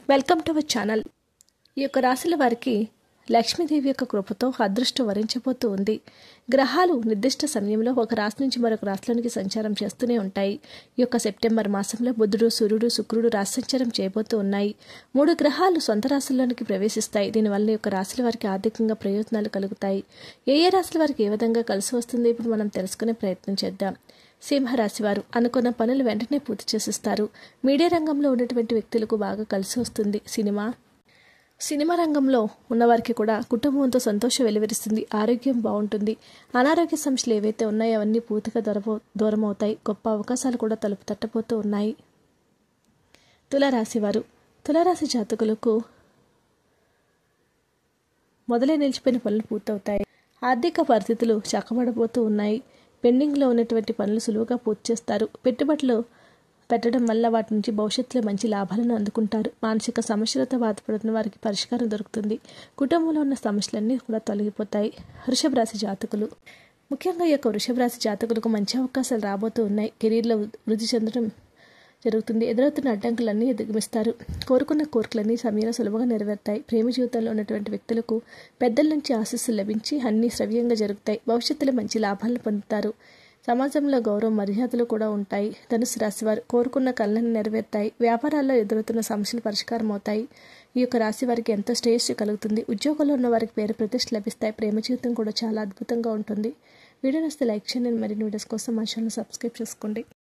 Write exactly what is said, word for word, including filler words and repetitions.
Welcome to our channel. ఈ యొక్క రాశుల వారికి లక్ష్మీదేవి యొక్క కృపతో అదృష్టం వరించబోతూ ఉంది. గ్రహాలు నిర్దిష్ట సమయంలో ఒక రాశి నుంచి మరొక రాశిలోనికి సంచారం చేస్తూనే ఉంటాయి. ఈ యొక్క సెప్టెంబర్ మాసంలో బుధుడు, సూర్యుడు, శుక్రుడు రాశి సంచారం చేయబోతూ ఉన్నాయి. మూడు గ్రహాలు సొంత రాశుల్లోనికి ప్రవేశిస్తాయి. దీనివల్ల ఈ యొక్క రాశుల వారికి ఆర్థికంగా ప్రయోజనాలు కలుగుతాయి. ఏ ఏ రాశుల వారికి ఏ విధంగా కలిసి వస్తుంది ఇప్పుడు మనం తెలుసుకునే ప్రయత్నం చేద్దాం. సింహరాశి వారు అనుకున్న పనులు వెంటనే పూర్తి చేసిస్తారు. మీడియా రంగంలో ఉన్నటువంటి వ్యక్తులకు బాగా కలిసి వస్తుంది. సినిమా సినిమా రంగంలో ఉన్నవారికి కూడా కుటుంబంతో సంతోషం వెలువరిస్తుంది. ఆరోగ్యం బాగుంటుంది. అనారోగ్య సమస్యలు ఏవైతే ఉన్నాయో అవన్నీ పూర్తిగా దూరమో దూరం అవుతాయి. గొప్ప అవకాశాలు కూడా తలుపు తట్టబోతూ ఉన్నాయి. తులారాశి వారు తులారాశి జాతకులకు మొదలై నిలిచిపోయిన పనులు పూర్తవుతాయి. ఆర్థిక పరిస్థితులు చక్కబడబోతూ ఉన్నాయి. పెండింగ్లో ఉన్నటువంటి పనులు సులువుగా పూర్తి చేస్తారు. పెట్టుబడులు పెట్టడం వల్ల వాటి నుంచి భవిష్యత్తులో మంచి లాభాలను అందుకుంటారు. మానసిక సమస్యలతో బాధపడుతున్న వారికి పరిష్కారం దొరుకుతుంది. కుటుంబంలో ఉన్న సమస్యలన్నీ కూడా తొలగిపోతాయి. వృషభ రాశి జాతకులు ముఖ్యంగా ఈ యొక్క వృషభ రాశి జాతకులకు మంచి అవకాశాలు రాబోతూ ఉన్నాయి. కెరీర్లో వృద్ధి చెందడం జరుగుతుంది. ఎదురవుతున్న అడ్డంకులన్నీ అధిగమిస్తారు. కోరుకున్న కోరికలన్నీ సమయంలో సులభంగా నెరవేరుతాయి. ప్రేమ జీవితంలో ఉన్నటువంటి వ్యక్తులకు పెద్దల నుంచి ఆశీస్సులు లభించి అన్నీ సవ్యంగా జరుగుతాయి. భవిష్యత్తులో మంచి లాభాలను పొందుతారు. సమాజంలో గౌరవ మర్యాదలు కూడా ఉంటాయి. ధనుసు రాశి వారు కోరుకున్న కళలను నెరవేరుతాయి. వ్యాపారాల్లో ఎదురవుతున్న సమస్యలు పరిష్కారం అవుతాయి. ఈ యొక్క రాశి వారికి ఎంతో శ్రేయస్సు కలుగుతుంది. ఉద్యోగంలో ఉన్న వారికి పేరు ప్రతిష్ట లభిస్తాయి. ప్రేమ జీవితం కూడా చాలా అద్భుతంగా ఉంటుంది. వీడియో నచ్చితే లైక్ చేయండి. మరిన్ని వీడియోస్ కోసం మా ఛానల్ సబ్స్క్రైబ్ చేసుకోండి.